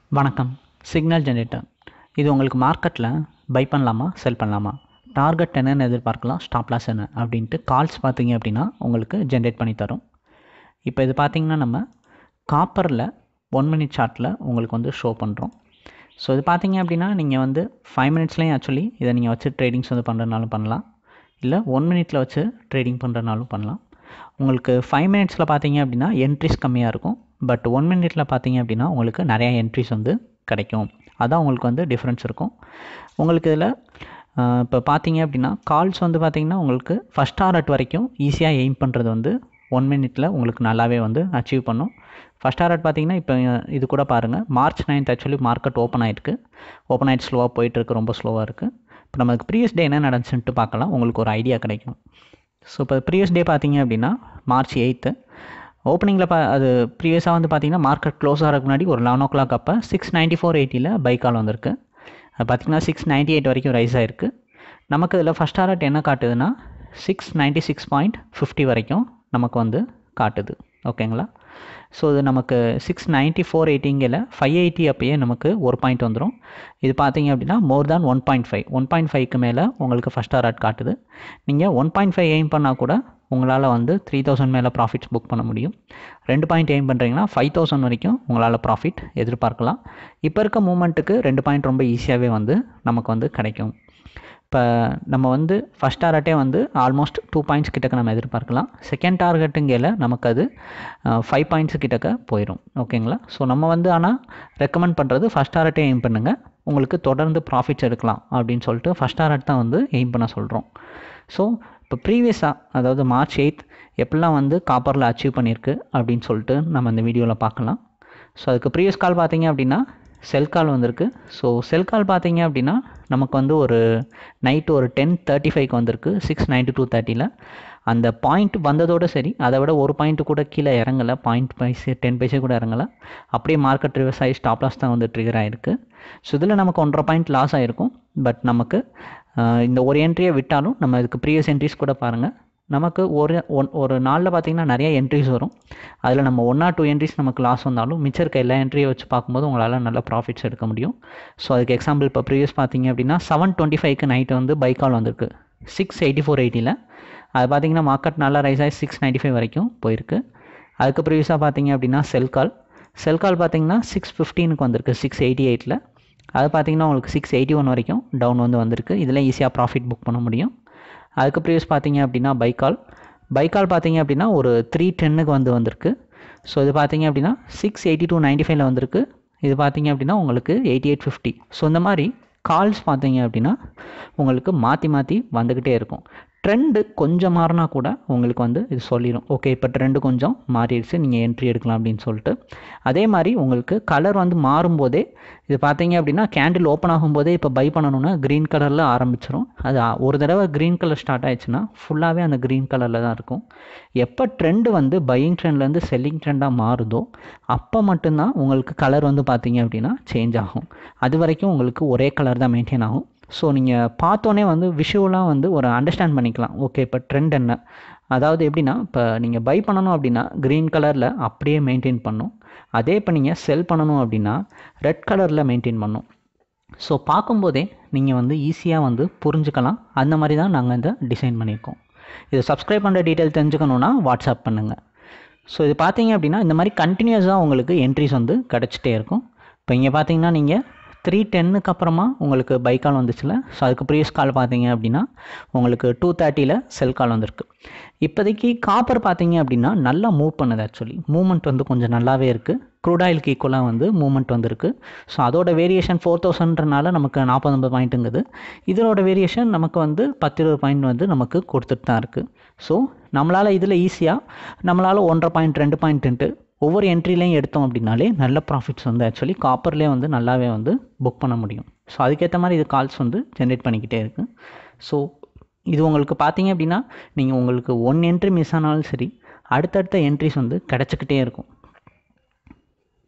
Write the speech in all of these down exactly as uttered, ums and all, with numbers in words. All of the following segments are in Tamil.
வணக்கம். சிக்னல் ஜெனரேட்டர் இது உங்களுக்கு மார்க்கெட்டில் பை பண்ணலாமா செல் பண்ணலாமா, டார்கெட் என்னென்னு எதிர்பார்க்கலாம், ஸ்டாப் லாஸ் என்ன அப்படின்ட்டு கால்ஸ் பார்த்தீங்க அப்படின்னா உங்களுக்கு ஜென்ரேட் பண்ணி தரும். இப்போ இது பார்த்தீங்கன்னா நம்ம காப்பரில் ஒன் மினிட் சார்ட்டில் உங்களுக்கு வந்து ஷோ பண்ணுறோம். ஸோ இது பார்த்தீங்க அப்படின்னா நீங்கள் வந்து ஃபைவ் மினிட்ஸ்லேயும் ஆக்சுவலி இதை நீங்கள் வச்சு ட்ரேடிங்ஸ் வந்து பண்ணுறதுனாலும் பண்ணலாம், இல்லை ஒன் மினிட்டில் வச்சு ட்ரேடிங் பண்ணுறதுனாலும் பண்ணலாம். உங்களுக்கு ஃபைவ் மினிட்ஸில் பார்த்தீங்க அப்படின்னா என்ட்ரிஸ் கம்மியாக இருக்கும், பட் ஒன் மினிட்ல பார்த்தீங்க அப்படின்னா உங்களுக்கு நிறையா என்ட்ரிஸ் வந்து கிடைக்கும். அதான் உங்களுக்கு வந்து டிஃப்ரென்ஸ் இருக்கும். உங்களுக்கு இதில் இப்போ பார்த்தீங்க அப்படின்னா கால்ஸ் வந்து பார்த்தீங்கன்னா உங்களுக்கு ஃபஸ்ட் டார்கெட் வரைக்கும் ஈஸியாக எய்ம் பண்ணுறது வந்து ஒன் மினிட்ல உங்களுக்கு நல்லாவே வந்து அச்சீவ் பண்ணும். ஃபஸ்ட் டார்கெட் பார்த்தீங்கன்னா இப்போ இது கூட பாருங்கள், March ninth actually market open ஆகிருக்கு. ஓப்பன் ஆகிட்டு ஸ்லோவாக போயிட்டுருக்கு, ரொம்ப ஸ்லோவாக இருக்குது. இப்போ நமக்கு ப்ரீவியஸ் டே என்ன நடந்துச்சுன்ட்டு பார்க்கலாம், உங்களுக்கு ஒரு ஐடியா கிடைக்கும். ஸோ இப்போ ப்ரீவியஸ் டே பார்த்தீங்க அப்படின்னா மார்ச் எயித்து ஓப்பனிங்கில் பா அது ப்ரீவியஸாக வந்து பார்த்தீங்கன்னா மார்க்கெட் க்ளோஸ் ஆகிறதுக்கு முன்னாடி ஒரு லெவன் ஓ கிளாக் அப்போ சிக்ஸ் நைன்ட்டி ஃபோர் எயிட்டியில் பை கால் வந்திருக்கு. அது பார்த்திங்கன்னா சிக்ஸ் நைன்ட்டி எயிட் வரைக்கும் ரைஸ் ஆகிருக்கு. நமக்கு இதில் ஃபஸ்ட் டார்கெட் என்ன காட்டுதுன்னா six ninety six point fifty வரைக்கும் நமக்கு வந்து காட்டுது. ஓகேங்களா? ஸோ இது நமக்கு சிக்ஸ் நைன்ட்டி ஃபோர் எயிட்டிங்கில் ஃபைவ் எயிட்டி அப்போயே நமக்கு ஒரு பாயிண்ட் வந்துடும். இது பார்த்தீங்க அப்படின்னா more than one point five one point ஃபைவ்க்கு மேலே உங்களுக்கு ஃபஸ்ட் டார்கெட் காட்டுது. நீங்கள் ஒன் பாயிண்ட் ஃபைவ் எய்ம் பண்ணால் கூட உங்களால் வந்து த்ரீ தௌசண்ட் மேலே ப்ராஃபிட்ஸ் புக் பண்ண முடியும். ரெண்டு பாயிண்ட் எய்ம் பண்ணுறீங்கன்னா ஃபைவ் தௌசண்ட் வரைக்கும் உங்களால் ப்ராஃபிட் எதிர்பார்க்கலாம். இப்போ இருக்க மூமெண்ட்டுக்கு ரெண்டு பாயிண்ட் ரொம்ப ஈஸியாகவே வந்து நமக்கு வந்து கிடைக்கும். இப்போ நம்ம வந்து ஃபஸ்ட் டார்கெட்டே வந்து ஆல்மோஸ்ட் டூ பாயிண்ட்ஸ் கிட்டக்க நம்ம எதிர்பார்க்கலாம். செகண்ட் டார்கெட்டுங்கையில் நமக்கு அது ஃபைவ் பாயிண்ட்ஸு கிட்டக்க போயிடும். ஓகேங்களா? ஸோ நம்ம வந்து ஆனால் ரெக்கமெண்ட் பண்ணுறது ஃபஸ்ட் டார்கெட்டே எய்ம் பண்ணுங்கள், உங்களுக்கு தொடர்ந்து ப்ராஃபிட்ஸ் எடுக்கலாம் அப்படின்னு சொல்லிட்டு ஃபஸ்ட் டார்கெட் தான் வந்து எய்ம் பண்ண சொல்கிறோம். ஸோ இப்போ ப்ரீவியஸாக அதாவது மார்ச் எயித் எப்படிலாம் வந்து காப்பரில் அச்சீவ் பண்ணியிருக்கு அப்படின்னு சொல்லிட்டு நம்ம இந்த வீடியோவில் பார்க்கலாம். ஸோ அதுக்கு ப்ரீவியஸ் கால் பார்த்தீங்க அப்படின்னா செல் கால் வந்திருக்கு. ஸோ செல் கால் பார்த்தீங்க அப்படின்னா நமக்கு வந்து ஒரு நைட்டு ஒரு டென் தேர்ட்டி ஃபைவ்க்கு வந்திருக்கு சிக்ஸ் நைன்ட்டி டூ தேர்ட்டியில். அந்த பாயிண்ட் வந்ததோடு சரி, அதை விட ஒரு பாயிண்ட்டு கூட கீழே இறங்கலை, பாயிண்ட் பைஸு டென் பைஸே கூட இறங்கலை. அப்படியே மார்க்கெட் ரிவர்ஸ் ஆகி ஸ்டாப் லாஸ் தான் வந்து ட்ரிகர் ஆகிருக்கு. ஸோ இதில் நமக்கு ஒன்றரை பாயிண்ட் லாஸ் ஆகிருக்கும். பட் நமக்கு இந்த ஒரு என்ட்ரியை விட்டாலும் நம்ம இதுக்கு ப்ரீவியஸ் என்ட்ரிஸ் கூட பாருங்கள், நமக்கு ஒரு ஒன் ஒரு நாளில் பார்த்திங்கன்னா நிறைய என்ட்ரிஸ் வரும். அதில் நம்ம ஒன் ஆர் டூ என்ட்ரிஸ் நமக்கு லாஸ் வந்தாலும் மிச்சம் இருக்க எல்லா என்ட்ரியை வச்சு பார்க்கும்போது உங்களால் நல்ல ப்ராஃபிட்ஸ் எடுக்க முடியும். ஸோ அதுக்கு எக்ஸாம்பிள் இப்போ ப்ரீவியஸ் பார்த்தீங்க அப்படின்னா செவன் டுவெண்ட்டி ஃபைவ்க்கு நைட்டு வந்து பை கால் வந்திருக்கு சிக்ஸ் எயிட்டி ஃபோர் எயிட்டியில். அது பார்த்திங்கன்னா மார்க்கெட் நல்லா ரைஸ் ஆகி சிக்ஸ் நைன்ட்டி ஃபைவ் வரைக்கும் போயிருக்கு. அதுக்கு ப்ரீவியஸாக பார்த்தீங்க அப்படின்னா செல் கால் செல் கால் பார்த்திங்கன்னா சிக்ஸ் ஃபிஃப்டீனுக்கு வந்திருக்கு சிக்ஸ் எயிட்டி எயிட்டில். அது பார்த்திங்கன்னா உங்களுக்கு சிக்ஸ் எயிட்டி ஒன் வரைக்கும் டவுன் வந்து வந்திருக்கு. இதில் ஈஸியாக ப்ராஃபிட் புக் பண்ண முடியும். அதுக்கு ப்ரீவியஸ் பார்த்தீங்க அப்படின்னா பைக்கால் பைக்கால் பார்த்தீங்க அப்படின்னா ஒரு த்ரீ டென்னுக்கு வந்து வந்திருக்கு. ஸோ இது பார்த்தீங்க அப்படின்னா சிக்ஸ் எயிட்டி டூ நைன்ட்டி ஃபைவ்ல வந்திருக்கு. இது பார்த்தீங்க அப்படின்னா உங்களுக்கு எயிட்டி எயிட் ஃபிஃப்டி. ஸோ இந்த மாதிரி கால்ஸ் பார்த்தீங்க அப்படின்னா உங்களுக்கு மாற்றி மாற்றி வந்துக்கிட்டே இருக்கும். ட்ரெண்டு கொஞ்சம் மாறினா கூட உங்களுக்கு வந்து இது சொல்லிடும், ஓகே இப்போ ட்ரெண்டு கொஞ்சம் மாறிடுச்சு, நீங்கள் என்ட்ரி எடுக்கலாம் அப்படின்னு சொல்லிட்டு. அதே மாதிரி உங்களுக்கு கலர் வந்து மாறும்போதே இது பார்த்தீங்க அப்படின்னா கேண்டில் ஓப்பன் ஆகும்போதே இப்போ பை பண்ணணுன்னா க்ரீன் கலரில் ஆரம்பிச்சிடும். அது ஒரு தடவை க்ரீன் கலர் ஸ்டார்ட் ஆயிடுச்சுன்னா ஃபுல்லாகவே அந்த க்ரீன் கலரில் தான் இருக்கும். எப்போ ட்ரெண்டு வந்து பையிங் ட்ரெண்ட்லேருந்து செல்லிங் ட்ரெண்டாக மாறுதோ அப்போ மட்டும்தான் உங்களுக்கு கலர் வந்து பார்த்தீங்க அப்படின்னா சேஞ்ச் ஆகும். அது வரைக்கும் உங்களுக்கு ஒரே கலர் தான் மெயின்டைன் ஆகும். ஸோ நீங்கள் பார்த்தோன்னே வந்து விஷுவலாக வந்து ஒரு அண்டர்ஸ்டாண்ட் பண்ணிக்கலாம், ஓகே இப்போ ட்ரெண்ட் என்ன. அதாவது எப்படின்னா இப்போ நீங்கள் பை பண்ணணும் அப்படின்னா க்ரீன் கலரில் அப்படியே மெயின்டைன் பண்ணும், அதே இப்போ நீங்கள் செல் பண்ணணும் அப்படின்னா ரெட் கலரில் மெயின்டைன் பண்ணும். ஸோ பார்க்கும்போதே நீங்கள் வந்து ஈஸியாக வந்து புரிஞ்சுக்கலாம். அந்த மாதிரி தான் நாங்கள் இந்த டிசைன் பண்ணியிருக்கோம். இதை சப்ஸ்கிரைப் பண்ணுற டீட்டெயில் தெரிஞ்சுக்கணுன்னா வாட்ஸ்அப் பண்ணுங்கள். ஸோ இது பார்த்தீங்க அப்படின்னா இந்த மாதிரி கண்டினியூஸாக உங்களுக்கு என்ட்ரிஸ் வந்து கிடச்சிட்டே இருக்கும். இப்போ இங்கே பார்த்தீங்கன்னா நீங்கள் த்ரீ டென்னுக்கு அப்புறமா உங்களுக்கு பை கால் வந்துச்சுல. ஸோ அதுக்கு ப்ரீவியஸ் கால் பார்த்தீங்க அப்படின்னா உங்களுக்கு டூ தேர்ட்டியில் செல் கால் வந்திருக்கு. இப்போதைக்கு காப்பர் பார்த்தீங்க அப்படின்னா நல்லா மூவ் பண்ணுது. ஆக்சுவலி மூவ்மெண்ட் வந்து கொஞ்சம் நல்லாவே இருக்குது. க்ரூட் ஆயிலுக்கு ஈக்குவலாக வந்து மூவ்மெண்ட் வந்துருக்கு. ஸோ அதோட வேரியேஷன் ஃபோர் தௌசண்ட்றனால நமக்கு நாற்பது ஐம்பது பாயிண்ட்டுங்குது. இதோட வேரியேஷன் நமக்கு வந்து பத்து இருபது பாயிண்ட் வந்து நமக்கு கொடுத்துட்டு தான் இருக்குது. ஸோ நம்மளால் இதில் ஈஸியாக நம்மளால் ஒன்றரை பாயிண்ட் ரெண்டு பாயிண்ட்டு ஒவ்வொரு என்ட்ரிலையும் எடுத்தோம் அப்படின்னாலே நல்ல ப்ராஃபிட்ஸ் வந்து ஆக்சுவலி காப்பர்லேயே வந்து நல்லாவே வந்து புக் பண்ண முடியும். ஸோ அதுக்கேற்ற மாதிரி இது கால்ஸ் வந்து ஜென்ரேட் பண்ணிக்கிட்டே இருக்குது. ஸோ இது உங்களுக்கு பார்த்தீங்க அப்படின்னா நீங்கள் உங்களுக்கு ஒன் என்ட்ரி மிஸ் ஆனாலும் சரி அடுத்தடுத்த என்ட்ரிஸ் வந்து கிடச்சிக்கிட்டே இருக்கும்.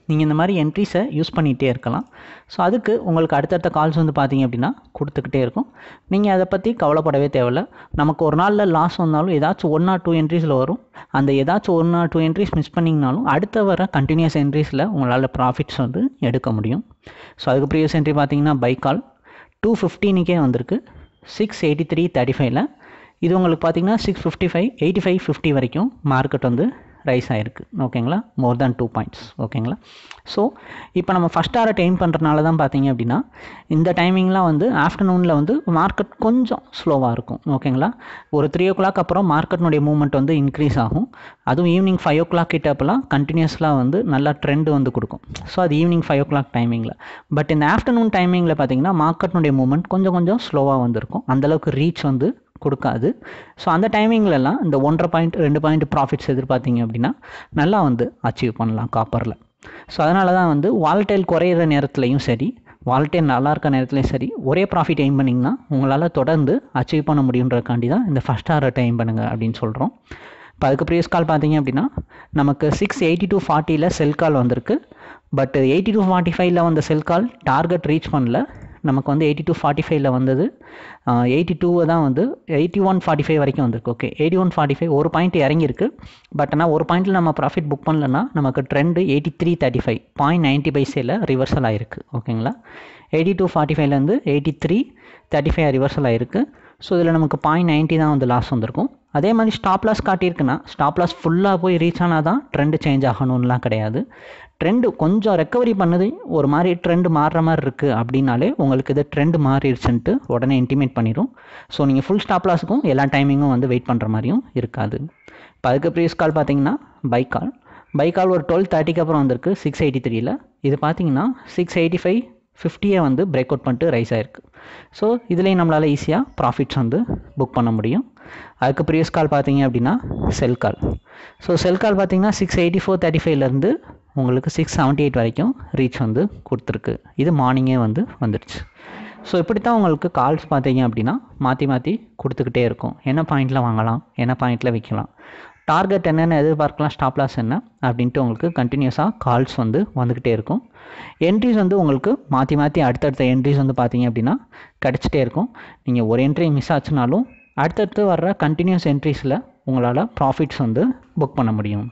நீங்கள் இந்த மாதிரி என்ட்ரிஸை யூஸ் பண்ணிகிட்டே இருக்கலாம். ஸோ அதுக்கு உங்களுக்கு அடுத்தடுத்த கால்ஸ் வந்து பார்த்தீங்க அப்படின்னா கொடுத்துக்கிட்டே இருக்கும். நீங்கள் அதை பற்றி கவலைப்படவே தேவையில்ல. நமக்கு ஒரு நாளில் லாஸ் வந்தாலும் ஏதாச்சும் ஒன் ஆர் டூ என்ட்ரிஸில் வரும். அந்த ஏதாச்சும் one or two entries miss பண்ணிங்கனாலும் அடுத்த வர கண்டினியூஸ் என்ட்ரிஸில் உங்களால் ப்ராஃபிட்ஸ் வந்து எடுக்க முடியும். ஸோ அதுக்கு ப்ரீவியஸ் என்ட்ரி பார்த்தீங்கன்னா பை கால் டூ ஃபிஃப்டீனுக்கே வந்திருக்கு. சிக்ஸ் எயிட்டி த்ரீ தேர்ட்டி ஃபைவ்ல இது உங்களுக்கு பார்த்தீங்கன்னா six fifty five eighty five fifty வரைக்கும் மார்க்கெட் வந்து ரைஸ் ஆகிருக்கு. ஓகேங்களா, மோர் தேன் டூ பாயிண்ட்ஸ். ஓகேங்களா, ஸோ இப்போ நம்ம ஃபஸ்ட் ஆரை டைம் பண்ணுறதுனால தான் பார்த்தீங்க அப்படின்னா இந்த டைமிங்லாம் வந்து ஆஃப்டர்நூனில் வந்து மார்க்கெட் கொஞ்சம் ஸ்லோவாக இருக்கும். ஓகேங்களா, ஒரு த்ரீ ஓ கிளாக் அப்புறம் மார்க்கெட்னுடைய மூவ்மெண்ட் வந்து இன்க்ரீஸ் ஆகும். அதுவும் ஈவினிங் ஃபைவ் ஓ கிளாக் கிட்ட அப்போலாம் கண்டினியூஸ்லாம் வந்து நல்லா ட்ரெண்ட் வந்து கொடுக்கும். ஸோ அது ஈவினிங் ஃபைவ் ஓ கிளாக் டைமிங்கில். பட் இந்த ஆஃப்டர்நூன் டைமிங்கில் பார்த்தீங்கன்னா மார்க்கெட்னுடைய மூவ்மெண்ட் கொஞ்சம் கொஞ்சம் ஸ்லோவாக வந்துருக்கும். அந்தளவுக்கு ரீச் வந்து கொடுக்காது. ஸோ அந்த டைமிங்லலாம் இந்த ஒன்றரை பாயிண்ட் ரெண்டு பாயிண்ட் ப்ராஃபிட்ஸ் எதிர்பார்த்தீங்க அப்படின்னா நல்லா வந்து அச்சீவ் பண்ணலாம் காப்பரில். ஸோ அதனால தான் வந்து வால்டைல் குறையிற நேரத்துலையும் சரி, வால்டைல் நல்லா இருக்க நேரத்துலையும் சரி, ஒரே ப்ராஃபிட் எய்ம் பண்ணிங்கன்னா உங்களால் தொடர்ந்து அச்சீவ் பண்ண முடியுன்றக்காண்டி தான் இந்த ஃபஸ்ட் ஆர்ட் எய்ம் பண்ணுங்கள் அப்படின்னு சொல்கிறோம். இப்போ அதுக்கு ப்ரீவியஸ் கால் பார்த்தீங்க அப்படின்னா நமக்கு சிக்ஸ் எயிட்டி டூ ஃபார்ட்டியில் செல் கால் வந்திருக்கு. பட் எயிட்டி டூ ஃபார்ட்டி ஃபைவ்ல வந்த செல் கால் டார்கெட் ரீச் பண்ணல. நமக்கு வந்து எயிட்டி டூ ஃபார்ட்டி ஃபைவ்ல வந்தது எயிட்டி டூவை தான் வந்து எயிட்டி ஒன் ஃபார்ட்டி ஃபைவ் வரைக்கும் வந்திருக்கு. Okay, eighty one forty five ஒரு பாயிண்ட் இறங்கியிருக்கு. பட் ஆனால் ஒரு பாயிண்ட்டில் நம்ம ப்ராஃபிட் புக் பண்ணலன்னா நமக்கு trend eighty three thirty five point ninety பைசேல ரிவர்சல் ஆகிருக்கு. ஓகேங்களா, எயிட்டி டூ ஃபார்ட்டி ஃபைவ்லேருந்து eighty three thirty five reversal ஆகிருக்கு. ஸோ இதில் நமக்கு பாயிண்ட் நைன்ட்டி தான் வந்து லாஸ் வந்திருக்கும். அதே மாதிரி ஸ்டாப் லாஸ் காட்டியிருக்குன்னா ஸ்டாப் லாஸ் ஃபுல்லாக போய் ரீச் ஆனால் தான் ட்ரெண்டு சேஞ்ச் ஆகணும்லாம் கிடையாது. ட்ரெண்டு கொஞ்சம் ரெக்கவரி பண்ணுது, ஒரு மாதிரி ட்ரெண்டு மாறுற மாதிரி இருக்குது அப்படின்னாலே உங்களுக்கு இது ட்ரெண்டு மாறிடுச்சுன்ட்டு உடனே இன்டிமேட் பண்ணிடும். ஸோ நீங்கள் ஃபுல் ஸ்டாப் லாஸுக்கும் எல்லா டைமிங்கும் வந்து வெயிட் பண்ணுற மாதிரியும் இருக்காது. இப்போ அதுக்கு ப்ரீவியஸ் கால் பார்த்தீங்கன்னா பை கால் பை கால் ஒரு டுவெல் தேர்ட்டிக்கு அப்புறம் வந்திருக்கு சிக்ஸ் எயிட்டி த்ரீல. இது பார்த்தீங்கன்னா சிக்ஸ் எயிட்டி ஃபைவ் ஃபிஃப்டியை வந்து பிரேக் அவுட் பண்ணிட்டு ரைஸ் ஆகிருக்கு. ஸோ இதுலேயும் நம்மளால் ஈஸியாக ப்ராஃபிட்ஸ் வந்து புக் பண்ண முடியும். அதுக்கு ப்ரீவியஸ் கால் பார்த்தீங்க அப்படின்னா செல் கால். ஸோ செல் கால் பார்த்தீங்கன்னா சிக்ஸ் எயிட்டி ஃபோர் தேர்ட்டி ஃபைவ்லேருந்து உங்களுக்கு சிக்ஸ் செவன்ட்டி எயிட் வரைக்கும் ரீச் வந்து கொடுத்துருக்கு. இது மார்னிங்கே வந்து வந்துடுச்சு. ஸோ இப்படி தான் உங்களுக்கு கால்ஸ் பார்த்தீங்க அப்படின்னா மாற்றி மாற்றி கொடுத்துக்கிட்டே இருக்கும். என்ன பாயிண்டில் வாங்கலாம், என்ன பாயிண்டில் விற்கலாம், டார்கெட் என்னென்ன எதிர்பார்க்கலாம், ஸ்டாப் லாஸ் என்ன அப்படின்ட்டு உங்களுக்கு கண்டினியூஸாக கால்ஸ் வந்து வந்துக்கிட்டே இருக்கும். என்ட்ரிஸ் வந்து உங்களுக்கு மாற்றி மாற்றி அடுத்தடுத்த என்ட்ரிஸ் வந்து பார்த்தீங்க அப்படின்னா கிடச்சிட்டே இருக்கும். நீங்கள் ஒரு என்ட்ரி மிஸ் ஆச்சுனாலும் அடுத்தடுத்து வர்ற கண்டினியூஸ் என்ட்ரிஸில் உங்களால் ப்ராஃபிட்ஸ் வந்து புக் பண்ண முடியும்.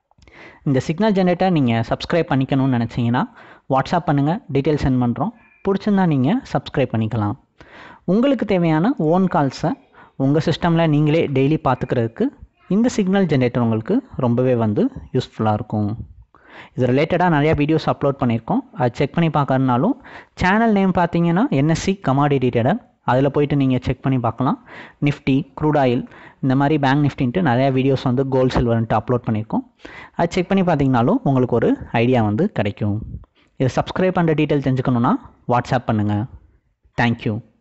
இந்த சிக்னல் ஜென்ரேட்டர் நீங்கள் சப்ஸ்கிரைப் பண்ணிக்கணும்னு நினச்சிங்கன்னா வாட்ஸ்அப் பண்ணுங்கள், டீட்டெயில் சென்ட் பண்ணுறோம். பிடிச்சிருந்தா நீங்கள் சப்ஸ்கிரைப் பண்ணிக்கலாம். உங்களுக்கு தேவையான ஓன் கால்ஸை உங்கள் சிஸ்டமில் நீங்களே டெய்லி பார்த்துக்கிறதுக்கு இந்த சிக்னல் ஜென்ரேட்டர் உங்களுக்கு ரொம்பவே வந்து யூஸ்ஃபுல்லாக இருக்கும். இது ரிலேட்டடாக நிறையா வீடியோஸ் அப்லோட் பண்ணியிருக்கோம். அது செக் பண்ணி பார்க்கறதுனாலும் சேனல் நேம் பார்த்தீங்கன்னா என்எஸ்சி கமாடிட்டி ட்ரேடர், அதில் போய்ட்டு நீங்கள் செக் பண்ணி பார்க்கலாம். நிஃப்டி, க்ரூட் ஆயில், இந்த மாதிரி பேங்க் நிஃப்டின்ட்டு நிறையா வீடியோஸ் வந்து கோல்டு சில்வர்ன்ட்டு அப்லோட் பண்ணியிருக்கோம். அது செக் பண்ணி பார்த்தீங்கனாலும் உங்களுக்கு ஒரு ஐடியா வந்து கிடைக்கும். இதை சப்ஸ்கிரைப் பண்ணுற டீட்டெயில் தெரிஞ்சுக்கணுன்னா வாட்ஸ்அப் பண்ணுங்கள். தேங்க்யூ.